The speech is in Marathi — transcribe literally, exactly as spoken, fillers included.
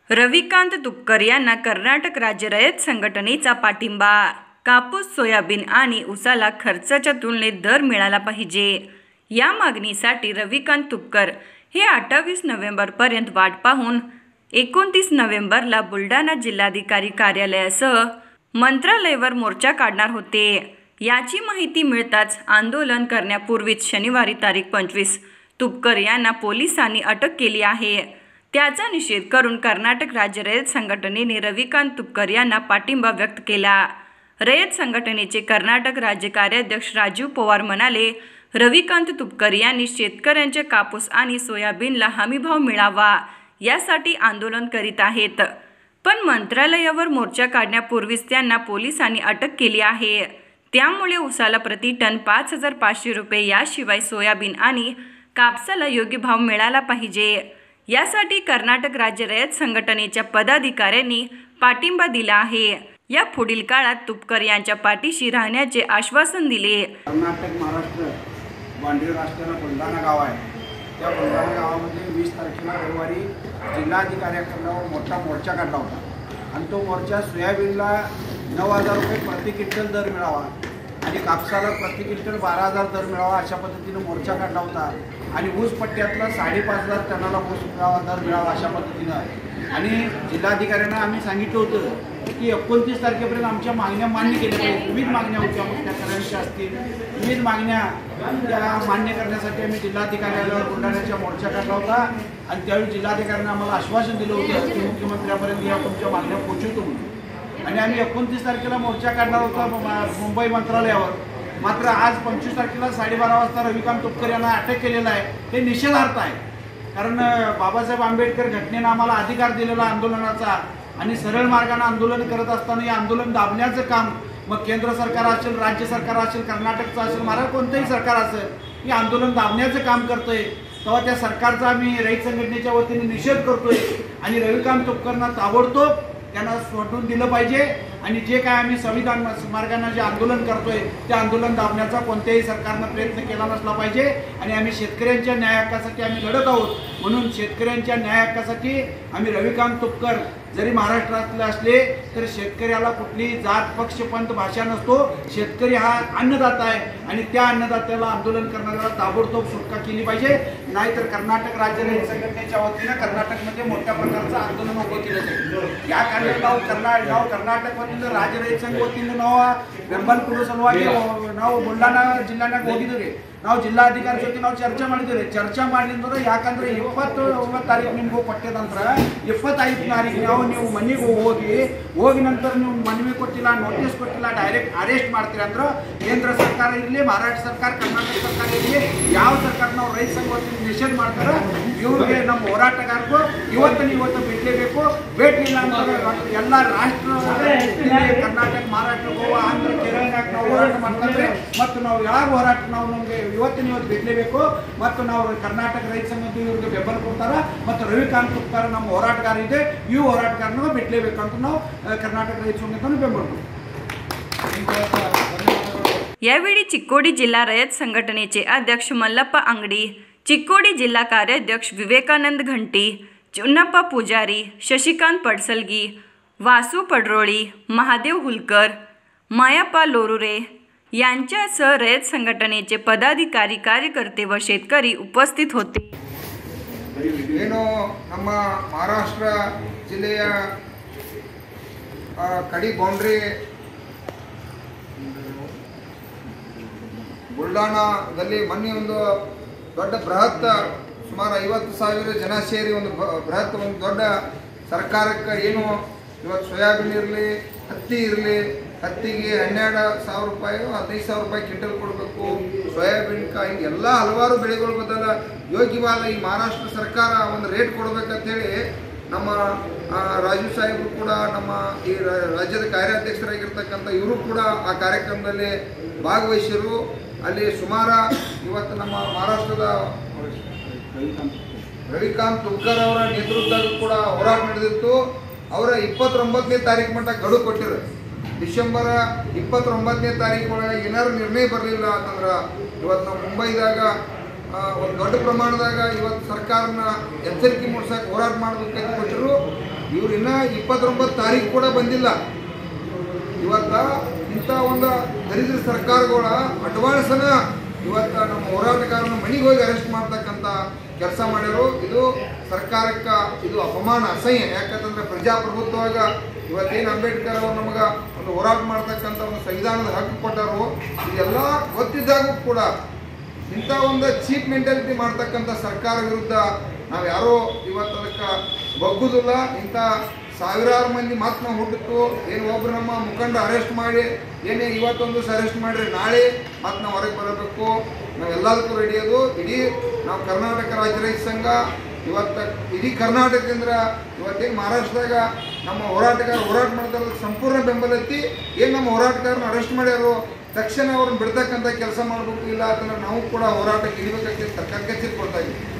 रविकांत तुपकर यांना कर्नाटक राज्य रयत संघटनेचा पाठिंबा। कापूस, सोयाबीन आणि ऊसाला खर्चाच्या तुलनेत दर मिळाला पाहिजे या मागणीसाठी रविकांत तुपकर हे अठ्ठावीस नोव्हेंबरपर्यंत वाट पाहून एकोणतीस नोव्हेंबरला बुलढाणा जिल्हाधिकारी कार्यालयासह मंत्रालयावर मोर्चा काढणार होते। याची माहिती मिळताच आंदोलन करण्यापूर्वीच शनिवारी तारीख पंचवीस तुपकर यांना पोलिसांनी अटक केली आहे। त्याचा निषेध करून कर्नाटक राज्य रयत संघटनेने रविकांत तुपकर यांना पाठिंबा व्यक्त केला। रयत संघटनेचे कर्नाटक राज्य कार्याध्यक्ष राजीव पवार म्हणाले, रविकांत तुपकर यांनी शेतकऱ्यांच्या कापूस आणि सोयाबीनला हमीभाव मिळावा यासाठी आंदोलन करीत आहेत, पण मंत्रालयावर मोर्चा काढण्यापूर्वीच त्यांना पोलिसांनी अटक केली आहे। त्यामुळे ऊसाला प्रति टन पाच हजार पाचशे रुपये याशिवाय सोयाबीन आणि कापसाला योग्य भाव मिळाला पाहिजे यासाठी कर्नाटक राज्य रयत संघटनेच्या पदाधिकाऱ्यांनी पाठिंबा दिला आहे। या पुढील काळात तुपकर यांच्या पाठीशी राहण्याचे आश्वासन दिले। कर्नाटक महाराष्ट्र बांधील राष्ट्राला बुलढाणा गाव आहे। त्या बुलढाणा गावामध्ये वीस तारखेला रविवारी जिल्हाधिकाऱ्याकडे मोठा मोर्चा काढला होता आणि तो मोर्चा सोयाबीनला नऊ हजार रुपये प्रति क्विंटल दर मिळावा आणि कापसाला प्रति क्विंटल बारा हजार दर मिळावा अशा पद्धतीने मोर्चा काढला होता आणि ऊस पट्ट्यातला साडेपाच हजार टनाला ऊस मिळावा दर मिळावा अशा पद्धतीनं आणि जिल्हाधिकाऱ्यांना आम्ही सांगितलं होतं की एकोणतीस तारखेपर्यंत आमच्या मागण्या मान्य केल्या पाहिजे। विविध मागण्या होत्या, शेतकऱ्यांच्या असतील विविध मागण्या त्या मान्य करण्यासाठी आम्ही जिल्हाधिकाऱ्याला बुलढाण्याचा मोर्चा काढला होता आणि त्यावेळी जिल्हाधिकाऱ्यांना आम्हाला आश्वासन दिलं होतं की मुख्यमंत्र्यांपर्यंत या तुमच्या मागण्या पोहोचवतो म्हणून आणि आम्ही एकोणतीस तारखेला मोर्चा काढणार होता मुंबई मंत्रालयावर। मात्र आज पंचवीस तारखेला साडेबारा वाजता रविकांत तुपकर यांना अटक केलेला आहे। हे निषेधार्थ आहे, कारण बाबासाहेब आंबेडकर घटनेनं आम्हाला अधिकार दिलेला आंदोलनाचा आणि सरळ मार्गाने आंदोलन करत असताना हे आंदोलन दाबण्याचं काम मग केंद्र सरकार असेल, राज्य सरकार असेल, कर्नाटकचं असेल, महाराष्ट्र कोणतंही सरकार असेल, हे आंदोलन दाबण्याचं काम करतोय। तेव्हा त्या सरकारचा आम्ही रयत संघटनेच्या वतीने निषेध करतोय आणि रविकांत तुपकरना ताबडतोब त्यांना सोडून दिलं पाहिजे आणि जे काय आम्ही संविधान मार्गाने जे आंदोलन करतोय ते आंदोलन दाबण्याचा कोणत्याही सरकारनं प्रयत्न केला नसला पाहिजे आणि आम्ही शेतकऱ्यांच्या न्याय हक्कासाठी आम्ही लढत आहोत। म्हणून शेतकऱ्यांच्या न्याय हक्कासाठी आम्ही रविकांत तुपकर जरी महाराष्ट्रातले असले तर शेतकऱ्याला कुठलीही जात पक्ष पंथ भाषा नसतो। शेतकरी हा अन्नदाता आहे आणि त्या अन्नदात्याला आंदोलन करणाऱ्याला ताबडतोब सुटका केली पाहिजे, नाहीतर कर्नाटक राज्य रयत संघटनेच्या वतीनं कर्नाटकमध्ये मोठ्या प्रकारचं आंदोलन उभं केलं जाईल। या कार्याला नाव कर्नाटक नाव कर्नाटक वतीनं राज्य रयत संघ वतीनं नाव ಬೆಂಬಲ ಕೊಡೋ ಸಲುವಾಗಿ ನಾವು ಬುಲ್ಡಾಣಾ ಜಿಲ್ಲಾನಾಗ ಹೋಗಿದ್ವಿ। ನಾವು ಜಿಲ್ಲಾಧಿಕಾರಿ ಜೊತೆ ನಾವು ಚರ್ಚೆ ಮಾಡಿದ್ವಿ। ಚರ್ಚೆ ಮಾಡಿದ್ರೆ ಯಾಕಂದ್ರೆ ಇಪ್ಪತ್ತು ಒಂಬತ್ತು ತಾರೀಕು ನಿಮ್ಗೆ ಪಟ್ಟಿದ ನಂತರ ಇಪ್ಪತ್ತೈದು ತಾರೀಕು ನಾವು ನೀವು ಮನೆಗೆ ಹೋಗಿ ಹೋಗಿ ನಂತರ ನೀವು ಮನವಿ ಕೊಟ್ಟಿಲ್ಲ, ನೋಟಿಸ್ ಕೊಟ್ಟಿಲ್ಲ, ಡೈರೆಕ್ಟ್ ಅರೆಸ್ಟ್ ಮಾಡ್ತೀರಿ ಅಂದ್ರೆ ಕೇಂದ್ರ ಸರ್ಕಾರ ಇರಲಿ, ಮಹಾರಾಷ್ಟ್ರ ಸರ್ಕಾರ, ಕರ್ನಾಟಕ ಸರ್ಕಾರ ಇರಲಿ, ಯಾವ ಸರ್ಕಾರ ನಾವು ರೈತ ಸಂಘ ವತಿಯಿಂದ ನಿಷೇಧ ಮಾಡ್ತಾರೆ ಇವ್ರಿಗೆ ನಮ್ಮ ಹೋರಾಟಗಾರರು ಇವತ್ತು ಇವತ್ತು ಬಿಡಲೇಬೇಕು। ಭೇಟಿ ಇಲ್ಲ ಅಂತಂದ್ರೆ ಎಲ್ಲ ರಾಷ್ಟ್ರ ಕರ್ನಾಟಕ, ಮಹಾರಾಷ್ಟ್ರ, ಗೋವಾ, ಆಂಧ್ರ, ಕೇರಳನಾಗ ನಾವು ಹೋರಾಟ ಮಾಡ್ತಾರೆ ಮತ್ತು ನಾವು ಯಾವ ಹೋರಾಟ ನಾವು ನಮಗೆ ಇವತ್ತಿನ ಇವತ್ತು ಬಿಡಲೇಬೇಕು ಮತ್ತು ನಾವು ಕರ್ನಾಟಕ ರೈತ ಸಂಘದ ಇವ್ರಿಗೆ ಬೆಂಬಲ ಕೊಡ್ತಾರೆ ಮತ್ತು ರವಿಕಾಂತ್ ತುಪकर ನಮ್ಮ ಹೋರಾಟಗಾರ ಇದೆ, ಈ ಹೋರಾಟಗಾರನ ಬಿಡಲೇಬೇಕು ಅಂತ ನಾವು कर्नाटक रयत संघटनेने बेंबल करतो। यावेळी चिक्कोडी जिल्हा रयत संघटनेचे अध्यक्ष मल्लप्पा अंगडी, चिक्कोडी जिल्हा कार्याध्यक्ष विवेकानंद घंटी, चुन्नप्पा पुजारी, शशिकांत पडसलगी, वासू पडरोळी, महादेव हुलकर, मायाप्पा लोरुरे यांच्यासह रयत संघटनेचे पदाधिकारी, कार्यकर्ते व शेतकरी उपस्थित होते। ಏನು ನಮ್ಮ ಮಹಾರಾಷ್ಟ್ರ ಜಿಲ್ಲೆಯ ಕಡಿ ಬೌಂಡ್ರಿ ಬುಲ್ಡಾಣಾದಲ್ಲಿ ಮೊನ್ನೆ ಒಂದು ದೊಡ್ಡ ಬೃಹತ್ ಸುಮಾರು ಐವತ್ತು ಸಾವಿರ ಜನ ಸೇರಿ ಒಂದು ಬೃಹತ್ ಒಂದು ದೊಡ್ಡ ಸರ್ಕಾರಕ್ಕೆ ಏನು ಇವತ್ತು ಸೋಯಾಬೀನ್ ಇರಲಿ, ಹತ್ತಿ ಇರಲಿ, ಹತ್ತಿಗೆ ಹನ್ನೆರಡು ಸಾವಿರ ರೂಪಾಯಿ ಹದಿನೈದು ಸಾವಿರ ರೂಪಾಯಿ ಕ್ವಿಂಟಲ್ ಕೊಡಬೇಕು, ಸೋಯಾಬೀನ್ಕಾಯಿ ಎಲ್ಲ ಹಲವಾರು ಬೆಳೆಗಳ ಬದಲ ಯೋಗ್ಯವಾದ ಈ ಮಹಾರಾಷ್ಟ್ರ ಸರ್ಕಾರ ಒಂದು ರೇಟ್ ಕೊಡಬೇಕಂತೇಳಿ ನಮ್ಮ ರಾಜೀವ್ ಸಾಹೇಬರು ಕೂಡ ನಮ್ಮ ಈ ರಾಜ್ಯದ ಕಾರ್ಯಾಧ್ಯಕ್ಷರಾಗಿರ್ತಕ್ಕಂಥ ಇವರು ಕೂಡ ಆ ಕಾರ್ಯಕ್ರಮದಲ್ಲಿ ಭಾಗವಹಿಸಿರು। ಅಲ್ಲಿ ಸುಮಾರು ಇವತ್ತು ನಮ್ಮ ಮಹಾರಾಷ್ಟ್ರದ ರವಿಕಾಂತ್ ತುಪकर ಅವರ ನೇತೃತ್ವದಲ್ಲಿ ಕೂಡ ಹೋರಾಟ ನಡೆದಿತ್ತು। ಅವರ ಇಪ್ಪತ್ತೊಂಬತ್ತನೇ ತಾರೀಕು ಮಟ್ಟ ಗಡುವು ಕೊಟ್ಟಿರು। ಡಿಸೆಂಬರ್ ಇಪ್ಪತ್ತೊಂಬತ್ತನೇ ತಾರೀಕು ಒಳಗೆ ಏನಾದ್ರು ನಿರ್ಣಯ ಬರಲಿಲ್ಲ ಅಂತಂದ್ರೆ ಇವತ್ತು ನಾವು ಮುಂಬೈದಾಗ ಒಂದು ದೊಡ್ಡ ಪ್ರಮಾಣದಾಗ ಇವತ್ತು ಸರ್ಕಾರನ ಎಚ್ಚರಿಕೆ ಮೂಡಿಸಕ್ಕೆ ಹೋರಾಟ ಮಾಡಬೇಕು ಅಂತ ಕೊಟ್ಟರು। ಇವ್ರು ಇನ್ನೂ ಇಪ್ಪತ್ತೊಂಬತ್ತು ತಾರೀಕು ಕೂಡ ಬಂದಿಲ್ಲ. ಇವತ್ತ ಇಂಥ ಒಂದು ದರಿದ್ರ ಸರ್ಕಾರಗಳ ಅಡ್ವಾನ್ಸನ ಇವತ್ತು ನಮ್ಮ ಹೋರಾಟಗಾರನ ಮನೆಗೆ ಹೋಗಿ ಅರೆಸ್ಟ್ ಮಾಡ್ತಕ್ಕಂಥ ಕೆಲಸ ಮಾಡ್ಯಾರು. ಇದು ಸರ್ಕಾರಕ್ಕೆ ಇದು ಅಪಮಾನ, ಅಸಹ್ಯ. ಯಾಕಂತಂದ್ರೆ ಪ್ರಜಾಪ್ರಭುತ್ವವಾಗ ಇವತ್ತೇನು ಅಂಬೇಡ್ಕರ್ ಅವರು ನಮಗೆ ಒಂದು ಹೋರಾಟ ಮಾಡ್ತಕ್ಕಂಥ ಒಂದು ಸಂವಿಧಾನದ ಹಕ್ಕು ಕೊಟ್ಟರು, ಇದೆಲ್ಲ ಗೊತ್ತಿದ್ದಾಗೂ ಕೂಡ ಇಂಥ ಒಂದು ಚೀಪ್ ಮೆಂಟಾಲಿಟಿ ಮಾಡ್ತಕ್ಕಂಥ ಸರ್ಕಾರ ವಿರುದ್ಧ ನಾವು ಯಾರೋ ಇವತ್ತು ಅದಕ್ಕೆ ಬಗ್ಗುದಿಲ್ಲ. ಇಂಥ ಸಾವಿರಾರು ಮಂದಿ ಮತ್ತೆ ನಾವು ಹುಟ್ಟಿತ್ತು ಏನು ಒಬ್ರು ನಮ್ಮ ಮುಖಂಡ ಅರೆಸ್ಟ್ ಮಾಡಿ ಏನೇ ಇವತ್ತೊಂದು ದಿವಸ ಅರೆಸ್ಟ್ ಮಾಡಿರಿ, ನಾಳೆ ಮತ್ತೆ ನಾವು ಹೊರಗೆ ಬರಬೇಕು. ನಾವೆಲ್ಲದಕ್ಕೂ ರೆಡಿ ಅದು. ಇಡೀ ನಾವು ಕರ್ನಾಟಕ ರಾಜ್ಯ ರೈತ ಸಂಘ ಇವತ್ತು ಇಡೀ ಕರ್ನಾಟಕದಿಂದ ಇವತ್ತೇನು ಮಹಾರಾಷ್ಟ್ರದಾಗ ನಮ್ಮ ಹೋರಾಟಗಾರ ಹೋರಾಟ ಮಾಡ್ತಾ ಸಂಪೂರ್ಣ ಬೆಂಬಲ ಐತಿ. ಏನು ನಮ್ಮ ಹೋರಾಟಗಾರನ ಅರೆಸ್ಟ್ ಮಾಡ್ಯಾರೋ ತಕ್ಷಣ ಅವ್ರನ್ನ ಬಿಡ್ತಕ್ಕಂಥ ಕೆಲಸ ಮಾಡಬೇಕು. ಇಲ್ಲ ಅಂತಂದ್ರೆ ನಾವು ಕೂಡ ಹೋರಾಟಕ್ಕೆ ಇಳಿಬೇಕಾಗ್ತದೆ, ಸರ್ಕಾರ ಕಚೇರಿ ಕೊಡ್ತಾ ಇದ್ದೀವಿ.